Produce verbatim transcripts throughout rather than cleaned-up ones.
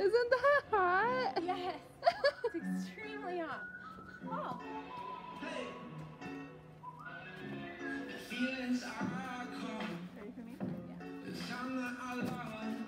Isn't that hot? Yes. It's extremely hot. Oh. Hey. The feelings are cold. Ready for me? Yeah. Cause I'm not alone.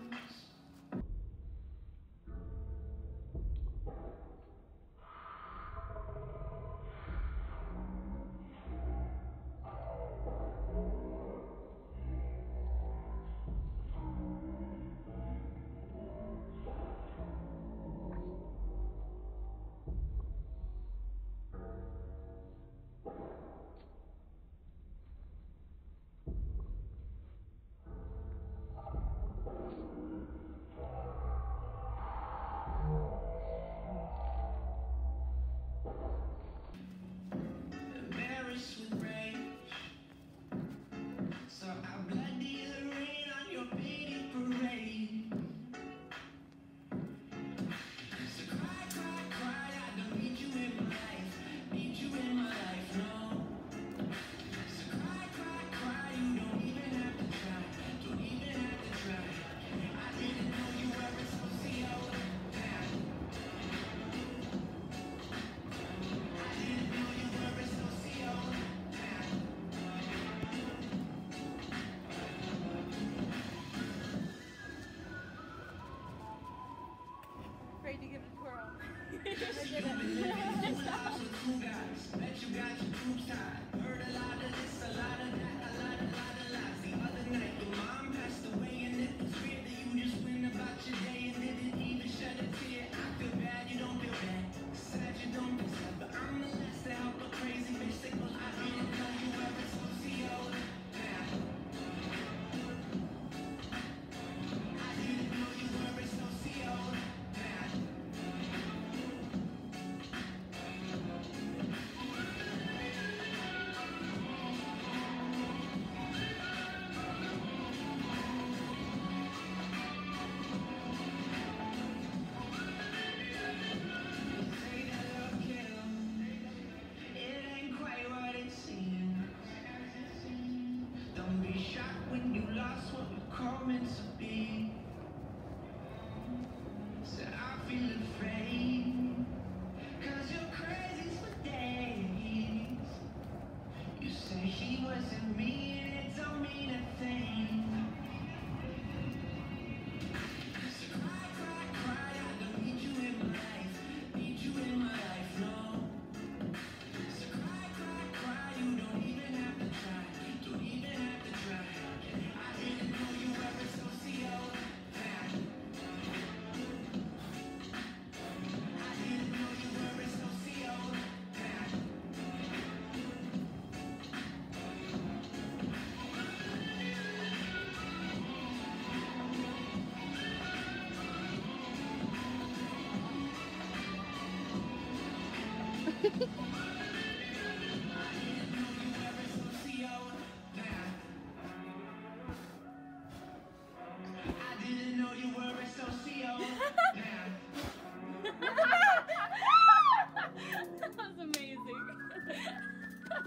Embarrassed with rage, so I bloody the rain on your pity parade. So cry, cry, cry, I don't need you in my life, need you in my life, no. So cry, cry, cry, you don't even have to try, don't even have to try. I didn't know you were a socio. I didn't know you were a socio. Ready to give it a twirl. I did it. Cool guys, bet you got your troops tied. Heard a lot of this, a lot of that, a lot, a lot of lies. The other night, your mom passed away, and it was weird that you just went about your day and didn't even shed a tear. I feel bad, you don't feel bad. Sad, you don't feel sad, but I'm the last to help a crazy bitch think, well, I didn't know you were a socio. I didn't know you were a socio. Don't be shocked when you lost what you call meant to be. So I feel afraid, cause you're crazy for days. You say he wasn't me and it don't mean a thing. So cry, cry, cry, I don't need you in my life, need you in my life, no. So cry, cry, cry, you don't even have to try, don't even have to try. I didn't know you were a socio. I didn't know you were a socio.